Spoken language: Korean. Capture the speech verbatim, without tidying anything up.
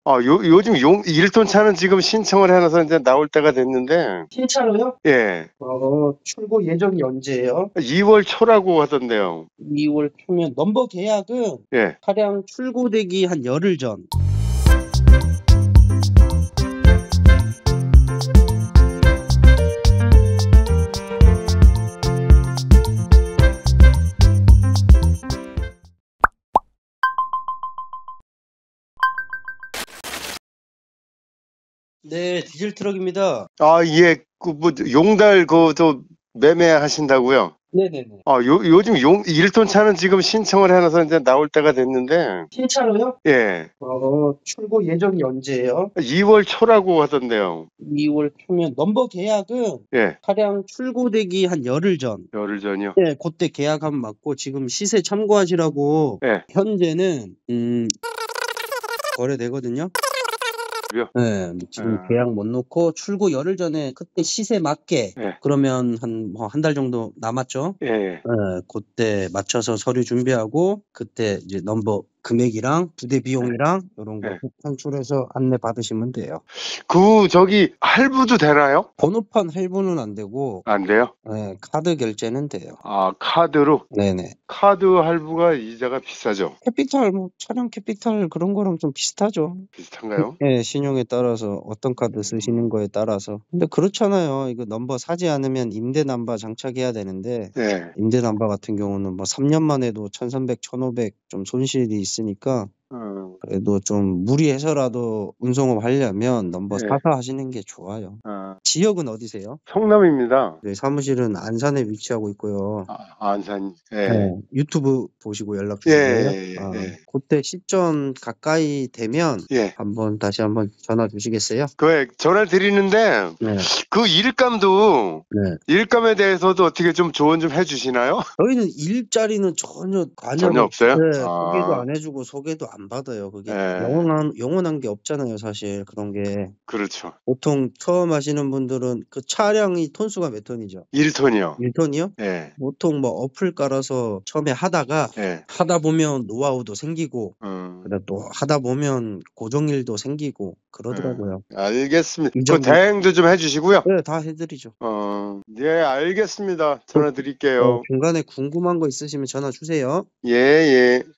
아, 요, 요즘 용, 일 톤 차는 지금 신청을 해놔서 이제 나올 때가 됐는데, 신차로요? 예, 어, 출고 예정이 언제예요? 이월 초라고 하던데요. 이월 초면 넘버 계약은 예. 차량 출고되기 한 열흘 전. 네, 디젤 트럭입니다. 아, 예, 그, 뭐, 용달, 그, 저, 매매하신다고요? 네네네. 아, 요, 요즘 용, 일 톤 차는 지금 신청을 해놔서 이제 나올 때가 됐는데, 신차로요? 예, 어, 출고 예정이 언제예요? 이월 초라고 하던데요. 이월 초면 넘버 계약은 예, 차량 출고되기 한 열흘 전. 열흘 전이요. 네, 그때 계약하면 맞고 지금 시세 참고하시라고 예, 현재는 음, 거래되거든요. 그래요? 네, 지금 아, 계약 못 놓고 출고 열흘 전에 그때 시세 맞게 예, 그러면 한 뭐 한 달 정도 남았죠. 예, 예. 네, 그때 맞춰서 서류 준비하고 그때 이제 넘버 금액이랑 부대 비용이랑 이런 거 예. 산출해서 안내 받으시면 돼요. 그, 저기, 할부도 되나요? 번호판 할부는 안 되고 안 돼요? 네, 카드 결제는 돼요. 아, 카드로? 네네. 카드 할부가 이자가 비싸죠? 캐피탈 뭐 차량 캐피탈 그런 거랑 좀 비슷하죠. 비슷한가요? 예, 신용에 따라서 어떤 카드 쓰시는 거에 따라서. 근데 그렇잖아요. 이거 넘버 사지 않으면 임대 남바 장착해야 되는데 예. 임대 남바 같은 경우는 뭐 삼 년만 해도 천삼백, 천오백 좀 손실이 있으니까 어, 그래도 좀 무리해서라도 운송업 하려면 넘버 예. 사서 하시는 게 좋아요. 아, 지역은 어디세요? 성남입니다. 저희 사무실은 안산에 위치하고 있고요. 아, 안산, 네, 예. 유튜브 보시고 연락 예, 주신 거예요? 예, 아, 예, 그때 시점 가까이 되면 예. 예. 한번 다시 한번 전화 주시겠어요? 그, 전화를 드리는데, 네, 그 일감도, 네. 일감에 대해서도 어떻게 좀 조언 좀 해주시나요? 저희는 일자리는 전혀 관여를 전혀 없어요? 네, 소개도 아, 안 해주고 소개도 안 받아요. 그게 예. 영원한 영원한 게 없잖아요, 사실 그런 게. 그렇죠. 보통 처음 하시는 분들은 그 차량이 톤수가 몇 톤이죠? 일 톤이요. 일 톤이요? 예, 보통 뭐 어플 깔아서 처음에 하다가 예. 하다 보면 노하우도 생기고 음, 그다음 또 하다 보면 고정일도 생기고 그러더라고요. 예. 알겠습니다. 그 이전기 대행도 좀 해주시고요. 네, 다 해드리죠. 어, 예, 알겠습니다. 또 전화 어, 드릴게요. 중간에 궁금한 거 있으시면 전화 주세요. 예, 예.